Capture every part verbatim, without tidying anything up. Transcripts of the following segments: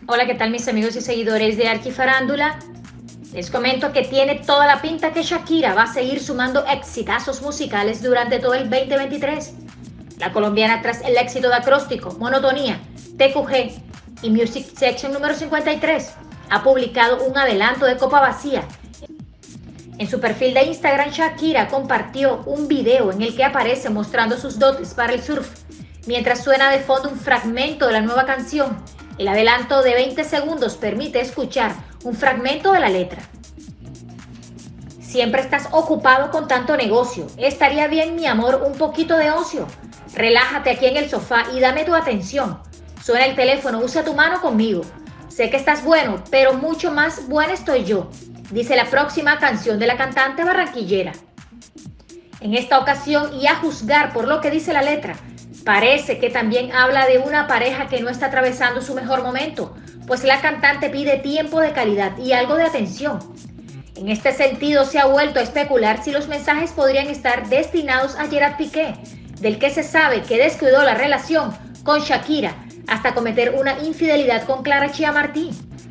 Hola, ¿qué tal mis amigos y seguidores de Arquifarándula? Les comento que tiene toda la pinta que Shakira va a seguir sumando exitazos musicales durante todo el veinte veintitrés. La colombiana, tras el éxito de Acróstico, Monotonía, T Q G y Music Section número cincuenta y tres, ha publicado un adelanto de Copa Vacía. En su perfil de Instagram, Shakira compartió un video en el que aparece mostrando sus dotes para el surf, mientras suena de fondo un fragmento de la nueva canción. El adelanto de veinte segundos permite escuchar un fragmento de la letra. Siempre estás ocupado con tanto negocio. Estaría bien, mi amor, un poquito de ocio. Relájate aquí en el sofá y dame tu atención. Suena el teléfono, usa tu mano conmigo. Sé que estás bueno, pero mucho más buena estoy yo, dice la próxima canción de la cantante barranquillera. En esta ocasión, y a juzgar por lo que dice la letra, parece que también habla de una pareja que no está atravesando su mejor momento, pues la cantante pide tiempo de calidad y algo de atención. En este sentido, se ha vuelto a especular si los mensajes podrían estar destinados a Gerard Piqué, del que se sabe que descuidó la relación con Shakira hasta cometer una infidelidad con Clara Chía Martí.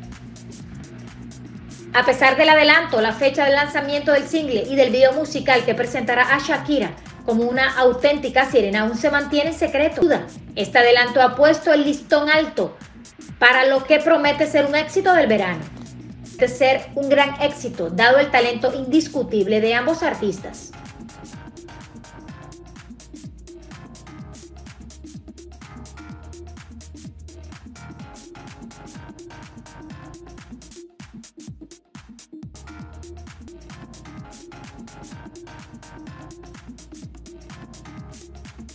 A pesar del adelanto, la fecha del lanzamiento del single y del video musical que presentará a Shakira como una auténtica sirena aún se mantiene en secreto. Este adelanto ha puesto el listón alto para lo que promete ser un éxito del verano. De ser un gran éxito, dado el talento indiscutible de ambos artistas.